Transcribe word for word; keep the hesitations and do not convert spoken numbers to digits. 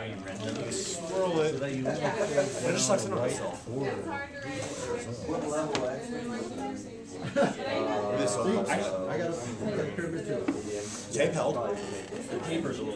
Swirl it. It just sucks in on itself. What level actually? This I got a pyramid too. tape held. The paper's a little